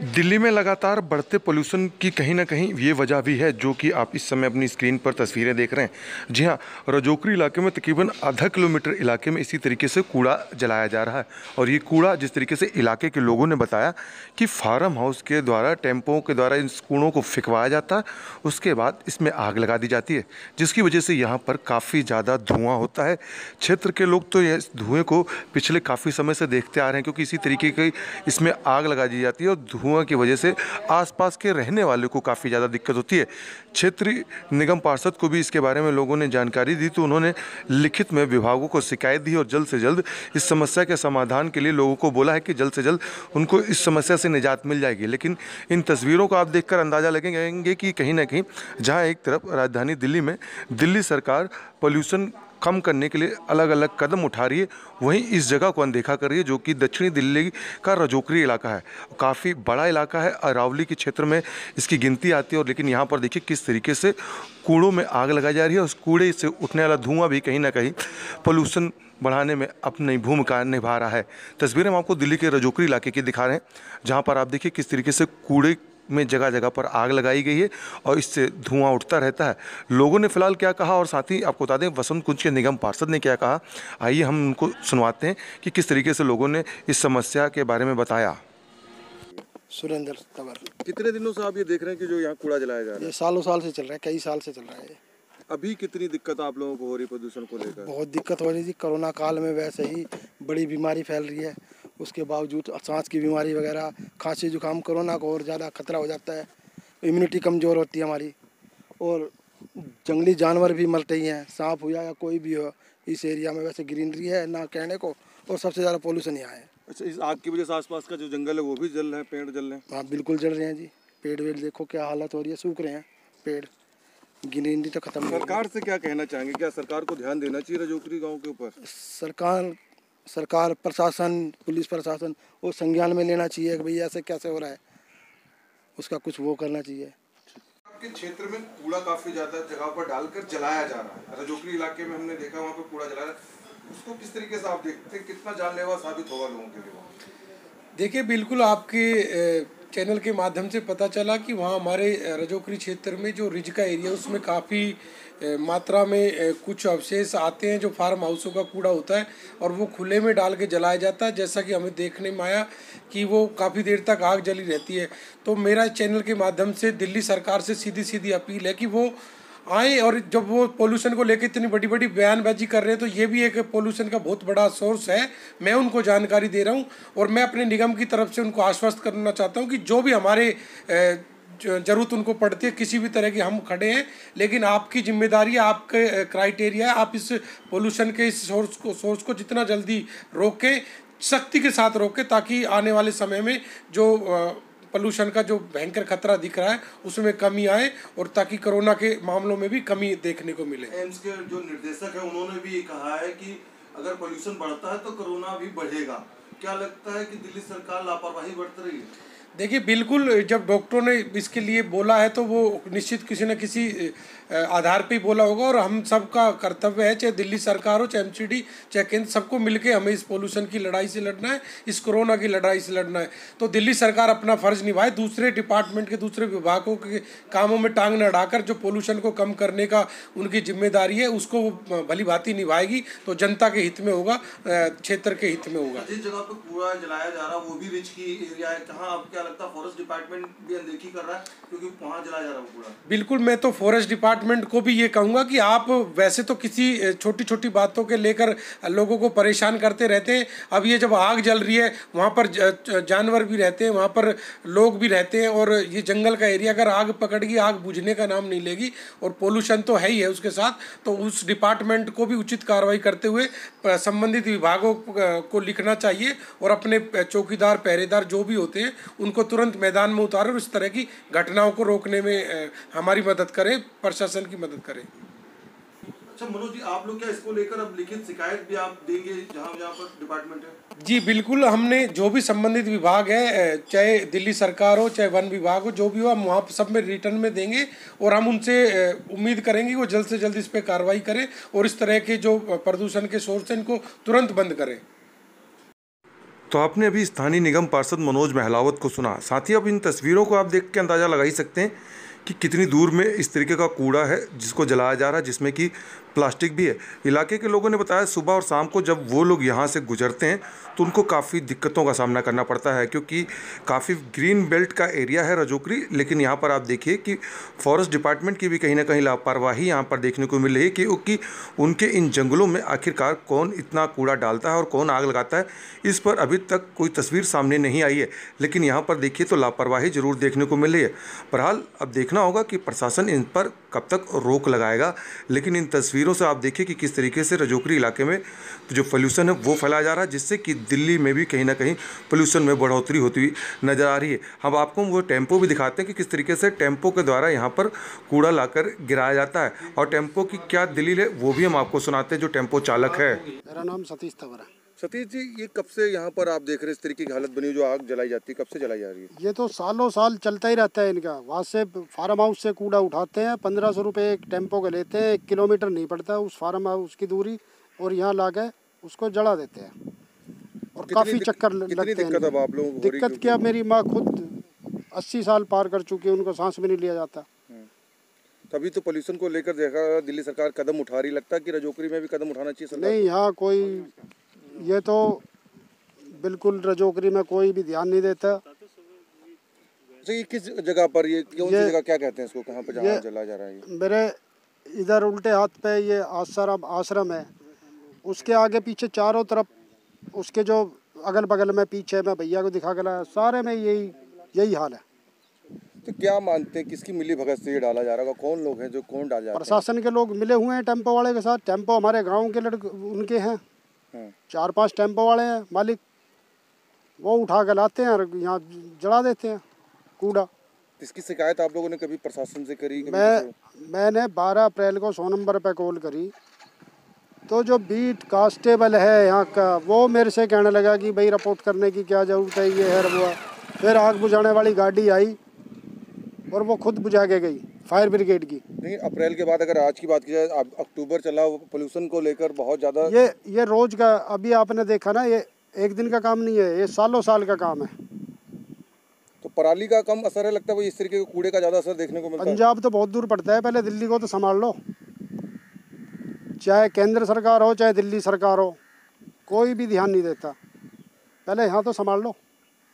दिल्ली में लगातार बढ़ते पोल्यूशन की कहीं ना कहीं ये वजह भी है जो कि आप इस समय अपनी स्क्रीन पर तस्वीरें देख रहे हैं। जी हाँ, रजोकरी इलाके में तकरीबन आधा किलोमीटर इलाके में इसी तरीके से कूड़ा जलाया जा रहा है। और ये कूड़ा जिस तरीके से इलाके के लोगों ने बताया कि फार्म हाउस के द्वारा, टेम्पों के द्वारा इन कूड़ों को फेंकवाया जाता है, उसके बाद इसमें आग लगा दी जाती है, जिसकी वजह से यहाँ पर काफ़ी ज़्यादा धुआँ होता है। क्षेत्र के लोग तो इस धुएँ को पिछले काफ़ी समय से देखते आ रहे हैं, क्योंकि इसी तरीके की इसमें आग लगा दी जाती है और धुआं की वजह से आसपास के रहने वालों को काफ़ी ज़्यादा दिक्कत होती है। क्षेत्रीय निगम पार्षद को भी इसके बारे में लोगों ने जानकारी दी, तो उन्होंने लिखित में विभागों को शिकायत दी और जल्द से जल्द इस समस्या के समाधान के लिए लोगों को बोला है कि जल्द से जल्द उनको इस समस्या से निजात मिल जाएगी। लेकिन इन तस्वीरों को आप देखकर अंदाज़ा लगेंगे कि कहीं ना कहीं जहां एक तरफ राजधानी दिल्ली में दिल्ली सरकार पोल्यूशन कम करने के लिए अलग अलग कदम उठा रही है, वहीं इस जगह को अनदेखा कर रही है जो कि दक्षिणी दिल्ली का रजोकरी इलाका है। काफ़ी बड़ा इलाका है, अरावली के क्षेत्र में इसकी गिनती आती है। और लेकिन यहाँ पर देखिए किस तरीके से कूड़ों में आग लगाई जा रही है। उस कूड़े से उठने वाला धुआं भी कहीं ना कहीं पोल्यूशन बढ़ाने में अपनी भूमिका निभा रहा है। तस्वीरें हम आपको दिल्ली के रजोकरी इलाके की दिखा रहे हैं, जहाँ पर आप देखिए किस तरीके से कूड़े में जगह जगह पर आग लगाई गई है और इससे धुआं उठता रहता है। लोगों ने फिलहाल क्या कहा और साथ ही आपको बता दें वसंत कुंज के निगम पार्षद ने क्या कहा, आइए हम उनको सुनवाते हैं कि किस तरीके से लोगों ने इस समस्या के बारे में बताया। सुरेंद्र तंवर। कितने दिनों से आप ये देख रहे हैं कि जो यहाँ कूड़ा जलाया जा रहा है? ये सालों साल से चल रहा है, कई साल से चल रहा है। अभी कितनी दिक्कत आप लोगों को हो रही प्रदूषण को लेकर? बहुत दिक्कत हो रही थी कोरोना काल में, वैसे ही बड़ी बीमारी फैल रही है। उसके बावजूद सांस की बीमारी वगैरह, खांसी जुकाम, कोरोना को और ज़्यादा खतरा हो जाता है। इम्यूनिटी कमज़ोर होती है हमारी, और जंगली जानवर भी मरते ही हैं, सांप हो या कोई भी हो। इस एरिया में वैसे ग्रीनरी है ना कहने को, और सबसे ज़्यादा पोल्यूशन यहाँ है। अच्छा, इस आग की वजह से आसपास का जो जंगल है वो भी जल रहे हैं, पेड़ जल रहे हैं? हाँ बिल्कुल जल रहे हैं जी। पेड़ वेड़ देखो क्या हालत हो रही है, सूख रहे हैं पेड़, ग्रीनरी तो खत्म। सरकार से क्या कहना चाहेंगे, क्या सरकार को ध्यान देना चाहिए रजोकरी गांव के ऊपर? सरकार प्रशासन, पुलिस प्रशासन वो संज्ञान में लेना चाहिए कि भैया ऐसे कैसे हो रहा है, उसका कुछ वो करना चाहिए। आपके क्षेत्र में कूड़ा काफी ज्यादा जगह पर डालकर जलाया जा रहा है, रजोकरी इलाके में हमने देखा वहाँ पे कूड़ा जला रहा है, उसको किस तरीके से आप देखते हैं, कितना जानलेवा साबित होगा लोगों के लिए? देखिए, बिल्कुल आपके चैनल के माध्यम से पता चला कि वहाँ हमारे रजोकरी क्षेत्र में जो रिज का एरिया उसमें काफ़ी मात्रा में कुछ अवशेष आते हैं जो फार्म हाउसों का कूड़ा होता है, और वो खुले में डाल के जलाया जाता है। जैसा कि हमें देखने में आया कि वो काफ़ी देर तक आग जली रहती है। तो मेरा चैनल के माध्यम से दिल्ली सरकार से सीधी सीधी अपील है कि वो आए, और जब वो पोल्यूशन को लेकर इतनी बड़ी बड़ी बयानबाजी कर रहे हैं तो ये भी एक पोल्यूशन का बहुत बड़ा सोर्स है। मैं उनको जानकारी दे रहा हूँ, और मैं अपने निगम की तरफ से उनको आश्वस्त करना चाहता हूँ कि जो भी हमारे ज़रूरत उनको पड़ती है, किसी भी तरह की हम खड़े हैं, लेकिन आपकी जिम्मेदारी है, आपके क्राइटेरिया है, आप इस पोल्यूशन के इस सोर्स को जितना जल्दी रोकें, सख्ती के साथ रोकें, ताकि आने वाले समय में जो पोल्यूशन का जो भयंकर खतरा दिख रहा है उसमें कमी आए, और ताकि कोरोना के मामलों में भी कमी देखने को मिले। एम्स के जो निर्देशक है उन्होंने भी कहा है कि अगर पोल्यूशन बढ़ता है तो कोरोना भी बढ़ेगा। क्या लगता है कि दिल्ली सरकार लापरवाही बरत रही है? देखिए, बिल्कुल जब डॉक्टरों ने इसके लिए बोला है तो वो निश्चित किसी न किसी आधार पे ही बोला होगा, और हम सबका कर्तव्य है, चाहे दिल्ली सरकार हो, चाहे एमसीडी, चाहे केंद्र, सबको मिलके हमें इस पोल्यूशन की लड़ाई से लड़ना है, इस कोरोना की लड़ाई से लड़ना है। तो दिल्ली सरकार अपना फ़र्ज़ निभाए, दूसरे डिपार्टमेंट के दूसरे विभागों के कामों में टांग न अड़ाकर जो पोल्यूशन को कम करने का उनकी जिम्मेदारी है उसको वो भली भांति निभाएगी, तो जनता के हित में होगा, क्षेत्र के हित में होगा। जिस जगह पर कूड़ा जलाया जा रहा है वो भी रिच की एरिया है, जहाँ आप क्या लगता है फॉरेस्ट डिपार्टमेंट भी अनदेखी कर रहा है क्योंकि वहाँ जलाया जा रहा है कूड़ा? बिल्कुल, मैं तो फॉरेस्ट डिपार्टमेंट को भी ये कहूँगा कि आप वैसे तो किसी छोटी छोटी बातों के लेकर लोगों को परेशान करते रहते हैं। अब ये जब आग जल रही है, वहाँ पर जानवर भी रहते हैं, वहाँ पर लोग भी रहते हैं, और ये जंगल का एरिया, अगर आग पकड़ गई, आग बुझने का नाम नहीं लेगी, और पोल्यूशन तो है ही है उसके साथ, तो उस डिपार्टमेंट को भी उचित कार्रवाई करते हुए संबंधित विभागों को लिखना चाहिए, और अपने चौकीदार, पहरेदार जो भी होते हैं उनको तुरंत मैदान में उतारें और इस तरह की घटनाओं को रोकने में हमारी मदद करें, प्रशासन की मदद करें। अच्छा मनोज जी, आप लोग क्या इसको लेकर अब लिखित शिकायत भी आप देंगे जहाँ जहाँ पर डिपार्टमेंट है? जी बिल्कुल, हमने जो भी संबंधित विभाग है, चाहे दिल्ली सरकार हो, चाहे वन विभाग हो, जो भी हो, हम वहाँ सब में रिटर्न में देंगे, और हम उनसे उम्मीद करेंगे कि वो जल्द से जल्द इस पर कार्रवाई करें और इस तरह के जो प्रदूषण के सोर्स हैं इनको तुरंत बंद करें। तो आपने अभी स्थानीय निगम पार्षद मनोज महलावत को सुना। साथ ही अब इन तस्वीरों को आप देख के अंदाज़ा लगा ही सकते हैं कि कितनी दूर में इस तरीके का कूड़ा है जिसको जलाया जा रहा है, जिसमें कि प्लास्टिक भी है। इलाके के लोगों ने बताया सुबह और शाम को जब वो लोग यहाँ से गुजरते हैं तो उनको काफ़ी दिक्कतों का सामना करना पड़ता है, क्योंकि काफ़ी ग्रीन बेल्ट का एरिया है रजोकरी। लेकिन यहाँ पर आप देखिए कि फॉरेस्ट डिपार्टमेंट की भी कहीं ना कहीं लापरवाही यहाँ पर देखने को मिल रही है, क्योंकि उनके इन जंगलों में आखिरकार कौन इतना कूड़ा डालता है और कौन आग लगाता है, इस पर अभी तक कोई तस्वीर सामने नहीं आई है। लेकिन यहाँ पर देखिए तो लापरवाही जरूर देखने को मिल रही है। बहरहाल अब देखना होगा कि प्रशासन इन पर कब तक रोक लगाएगा। लेकिन इन तस्वीरों से आप देखिए कि किस तरीके से रजोकरी इलाके में जो पोल्यूशन है वो फैलाया जा रहा है, जिससे कि दिल्ली में भी कहीं ना कहीं पोल्यूशन में बढ़ोतरी होती हुई नजर आ रही है। हम आपको वो टेम्पो भी दिखाते हैं कि किस तरीके से टेम्पो के द्वारा यहाँ पर कूड़ा लाकर गिराया जाता है, और टेम्पो की क्या दलील है वो भी हम आपको सुनाते हैं जो टेम्पो चालक है। मेरा नाम सतीश तंवर है। सतीश जी, ये कब से यहाँ पर आप देख रहे हैं इस तरीके की हालत बनी हुई, जो आग जलाई जाती है, कब से जलाई जा रही है? ये तो सालों साल चलता ही रहता है इनका। वहाँ से फार्म हाउस से कूड़ा उठाते हैं, 1500 रुपये एक टेम्पो के लेते हैं। 1 किलोमीटर नहीं पड़ता उस फार्म हाउस की दूरी, और यहाँ ला के उसको जला देते हैं। और काफ़ी चक्कर लगते हैं। दिक्कत आप लोगों को? दिक्कत क्या, मेरी माँ खुद 80 साल पार कर चुकी है, उनको सांस भी नहीं लिया जाता। तभी तो पोल्यूशन को लेकर देखा दिल्ली सरकार कदम उठा रही, लगता है कि रजोकरी में भी कदम उठाना चाहिए सरकार? नहीं, यहाँ कोई, ये तो बिल्कुल रजोकरी में कोई भी ध्यान नहीं देता। ये किस जगह पर, ये कौन सी जगह, क्या कहते हैं इसको, कहाँ पे जहाँ जला जा रहा है? मेरे इधर उल्टे हाथ पे ये आश्रम है, उसके आगे पीछे चारों तरफ, उसके जो अगल बगल में पीछे, मैं भैया को दिखा के लाया, सारे में यही हाल है। तो क्या मानते हैं किसकी मिली भगत से ये डाला जा रहा है? कौन लोग हैं जो कौन डाल जा रहे हैं? प्रशासन के लोग मिले हुए हैं टेम्पो वाले के साथ। टेम्पो हमारे गाँव के लड़के उनके हैं, 4-5 टेम्पो वाले हैं मालिक, वो उठा के लाते हैं और यहाँ जला देते हैं कूड़ा। इसकी शिकायत आप लोगों ने कभी प्रशासन से करी? मैंने 12 अप्रैल को 100 नंबर पे कॉल करी, तो जो बीट कांस्टेबल है यहाँ का, वो मेरे से कहने लगा कि भाई रिपोर्ट करने की क्या ज़रूरत है, ये है वो। फिर आग बुझाने वाली गाड़ी आई और वो खुद बुझा के गई, फायर ब्रिगेड की। नहीं, अप्रैल के बाद अगर आज की बात की जाए, अक्टूबर चला, पोल्यूशन को लेकर बहुत ज़्यादा, ये रोज का, अभी आपने देखा ना, ये एक दिन का काम नहीं है, ये सालों साल का काम है। तो पराली का कम असर है लगता है, वो इस तरीके के कूड़े का ज़्यादा असर देखने को मिलता है। पंजाब तो बहुत दूर पड़ता है, पहले दिल्ली को तो संभाल लो। चाहे केंद्र सरकार हो चाहे दिल्ली सरकार हो, कोई भी ध्यान नहीं देता। पहले यहाँ तो संभाल लो।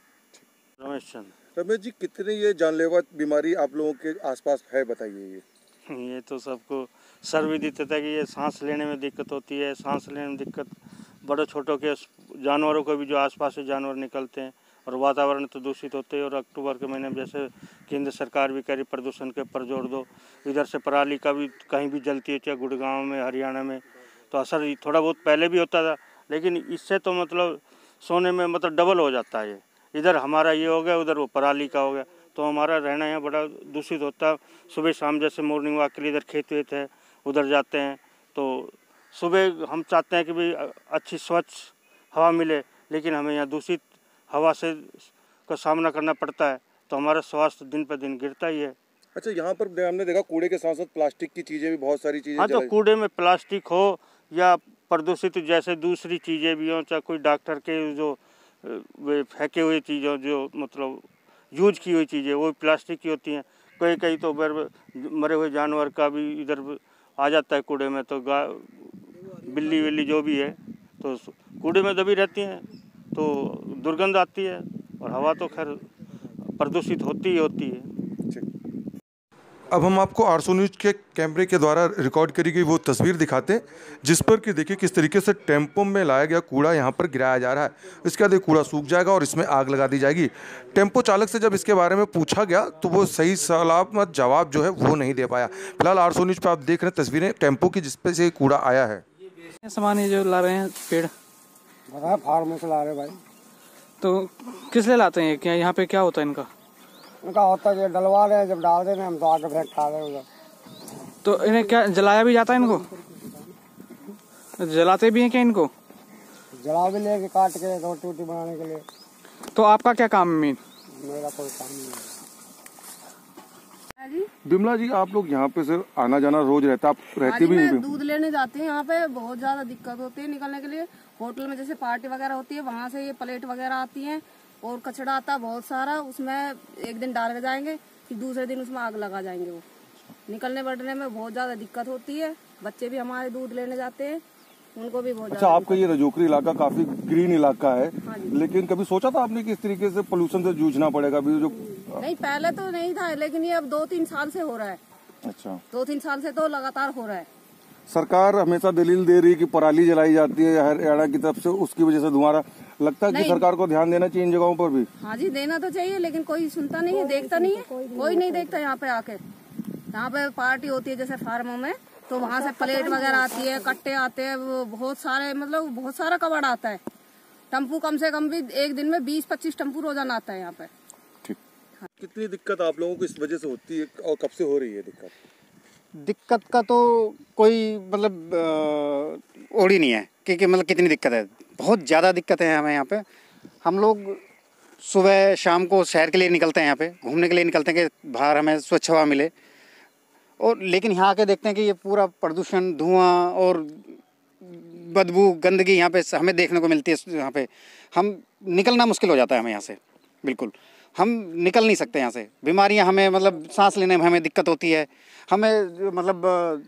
रमेश जी, कितनी ये जानलेवा बीमारी आप लोगों के आसपास है, बताइए। ये तो सबको सर भी देता था कि ये सांस लेने में दिक्कत होती है, सांस लेने में दिक्कत, बड़े छोटों के जानवरों को भी जो आसपास से जानवर निकलते हैं, और वातावरण तो दूषित होते हैं। और अक्टूबर के महीने में जैसे केंद्र सरकार भी कह रही प्रदूषण के ऊपर जोर दो, इधर से पराली का भी कहीं भी जलती है, चाहे गुड़गांव में, हरियाणा में, तो असर थोड़ा बहुत पहले भी होता था, लेकिन इससे तो मतलब सोने में मतलब डबल हो जाता है। इधर हमारा ये हो गया, उधर वो पराली का हो गया, तो हमारा रहना यहाँ बड़ा दूषित होता है। सुबह शाम जैसे मॉर्निंग वॉक के लिए इधर खेत वेत है, उधर जाते हैं, तो सुबह हम चाहते हैं कि भाई अच्छी स्वच्छ हवा मिले, लेकिन हमें यहाँ दूषित हवा से का सामना करना पड़ता है, तो हमारा स्वास्थ्य दिन पर दिन गिरता ही है। अच्छा, यहाँ पर हमने देखा कूड़े के साथ साथ प्लास्टिक की चीज़ें भी, बहुत सारी चीज़ें। हाँ, तो कूड़े में प्लास्टिक हो या प्रदूषित जैसे दूसरी चीज़ें भी हों, चाहे कोई डॉक्टर के जो वे फेंके हुए चीज़ें, जो मतलब यूज की हुई चीज़ें, वो प्लास्टिक की होती हैं। कई तो मरे हुए जानवर का भी इधर आ जाता है कूड़े में, तो बिल्ली विल्ली जो भी है तो कूड़े में दबी रहती हैं, तो दुर्गंध आती है, और हवा तो खैर प्रदूषित होती ही होती है। अब हम आपको 800 न्यूज़ के कैमरे के द्वारा रिकॉर्ड करी गई वो तस्वीर दिखाते हैं, जिस पर कि देखिए किस तरीके से टेम्पो में लाया गया कूड़ा यहाँ पर गिराया जा रहा है। इसके बाद ये कूड़ा सूख जाएगा और इसमें आग लगा दी जाएगी। टेम्पो चालक से जब इसके बारे में पूछा गया तो वो सही सलामत जवाब जो है वो नहीं दे पाया। फिलहाल 800 न्यूज़ पर आप देख रहे हैं तस्वीरें टेम्पो की, जिसपे से कूड़ा आया है। सामान ये जो ला रहे हैं पेड़, फार्म से ला रहे भाई, तो किस लिए लाते हैं? क्या यहाँ पे क्या होता है इनका? उनका होता है डलवा रहे हैं, जब डाल देते हैं हम तो आगे फेंक खा रहे हैं। तो इन्हें क्या जलाया भी जाता है? इनको जलाते भी हैं क्या? इनको जला भी लेके काट के रोटी वोटी बनाने के लिए। तो आपका क्या काम है? मीन मेरा कोई काम नहीं है। बिमला जी, आप लोग यहाँ पे सर आना जाना रोज रहता, आप रहते भी मैं दूध लेने जाती हूँ, यहाँ पे बहुत ज्यादा दिक्कत होती है निकलने के लिए, होटल में जैसे पार्टी वगैरह होती है वहाँ से ये प्लेट वगैरह आती हैं और कचड़ा आता है बहुत सारा, उसमें एक दिन डाल के जाएंगे फिर दूसरे दिन उसमें आग लगा जाएंगे। वो निकलने बढ़ने में बहुत ज़्यादा दिक्कत होती है। बच्चे भी हमारे दूध लेने जाते हैं, उनको भी बहुत अच्छा, आपका ये रजोकरी इलाका काफी ग्रीन इलाका है, हाँ जी। लेकिन कभी सोचा था आपने कि इस तरीके से पोल्यूशन से जूझना पड़ेगा अभी जो? नहीं, पहले तो नहीं था, लेकिन ये अब 2-3 साल से हो रहा है। अच्छा, 2-3 साल से तो लगातार हो रहा है। सरकार हमेशा दलील दे रही है कि पराली जलाई जाती है हरियाणा की तरफ से, उसकी वजह से धुआं लगता है कि सरकार को ध्यान देना चाहिए इन जगहों पर भी। हाँ जी, देना तो चाहिए, लेकिन कोई सुनता नहीं है, देखता नहीं है, कोई नहीं देखता। यहाँ पे आके यहाँ पे पार्टी होती है जैसे फार्मों में, तो वहाँ से प्लेट वगैरह आती है, कट्टे आते हैं, वो बहुत सारे, मतलब बहुत सारा कबाड़ आता है। टम्पू कम से कम भी एक दिन में 20-25 टम्पू रोजाना आता है यहाँ पे। ठीक। कितनी दिक्कत आप लोगों को इस वजह से होती है और कब से हो रही है दिक्कत? दिक्कत का तो कोई मतलब ओढ़ ही नहीं है कि मतलब कितनी दिक्कत है। बहुत ज़्यादा दिक्कत है हमें यहाँ पे। हम लोग सुबह शाम को सैर के लिए निकलते हैं, यहाँ पे घूमने के लिए निकलते हैं कि बाहर हमें स्वच्छ हवा मिले, और लेकिन यहाँ आके देखते हैं कि ये पूरा प्रदूषण, धुआं और बदबू, गंदगी यहाँ पे हमें देखने को मिलती है। यहाँ पे हम निकलना मुश्किल हो जाता है हमें यहाँ से, बिल्कुल हम निकल नहीं सकते यहाँ से। बीमारियाँ हमें, मतलब सांस लेने में हमें दिक्कत होती है, हमें मतलब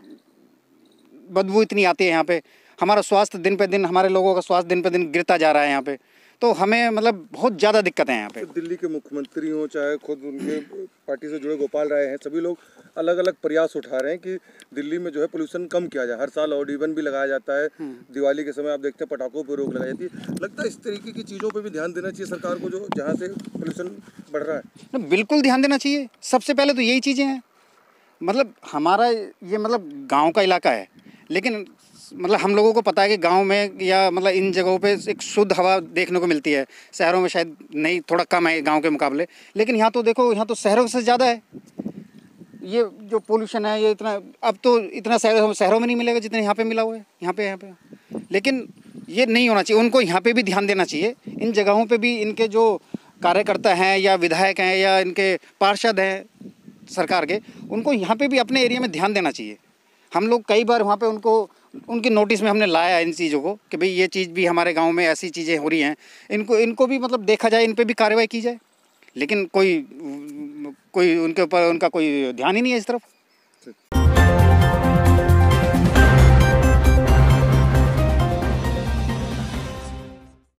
बदबू इतनी आती है यहाँ पे। हमारा स्वास्थ्य दिन पे दिन, हमारे लोगों का स्वास्थ्य दिन पे दिन गिरता जा रहा है यहाँ पे, तो हमें मतलब बहुत ज़्यादा दिक्कत है यहाँ पे। तो दिल्ली के मुख्यमंत्री हों, चाहे खुद उनके पार्टी से जुड़े गोपाल राय हैं, सभी लोग अलग अलग प्रयास उठा रहे हैं कि दिल्ली में जो है पोल्यूशन कम किया जाए। हर साल ऑड इवन भी लगाया जाता है, दिवाली के समय आप देखते हैं पटाखों पर रोक लगाई जाती है। लगता है इस तरीके की चीज़ों पर भी ध्यान देना चाहिए सरकार को, जो जहाँ से पोल्यूशन बढ़ रहा है। बिल्कुल ध्यान देना चाहिए। सबसे पहले तो यही चीज़ें हैं, मतलब हमारा ये मतलब गाँव का इलाका है, लेकिन मतलब हम लोगों को पता है कि गांव में या मतलब इन जगहों पे एक शुद्ध हवा देखने को मिलती है। शहरों में शायद नहीं, थोड़ा कम है गांव के मुकाबले, लेकिन यहाँ तो देखो, यहाँ तो शहरों से ज़्यादा है ये जो पोल्यूशन है। ये इतना, अब तो इतना शहरों में नहीं मिलेगा जितना यहाँ पे मिला हुआ है, यहाँ पे। लेकिन ये नहीं होना चाहिए, उनको यहाँ पे भी ध्यान देना चाहिए। इन जगहों पर भी इनके जो कार्यकर्ता हैं या विधायक हैं या इनके पार्षद हैं सरकार के, उनको यहाँ पर भी अपने एरिया में ध्यान देना चाहिए। हम लोग कई बार वहाँ पर उनके नोटिस में हमने लाया इन चीज़ों को कि भाई ये चीज़ भी हमारे गांव में ऐसी चीज़ें हो रही हैं, इनको भी मतलब देखा जाए, इन पे भी कार्रवाई की जाए, लेकिन कोई उनके ऊपर उनका कोई ध्यान ही नहीं है इस तरफ।